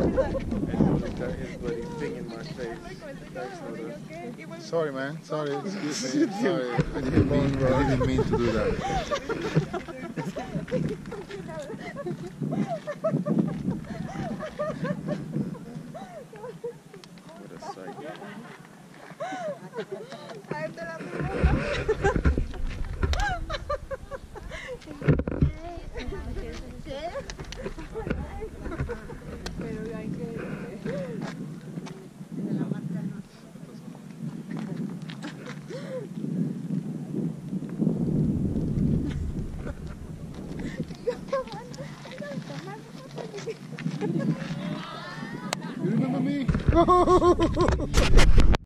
Sorry, man. Sorry. Excuse me. Sorry. I didn't mean to do that. What a sight. You remember me?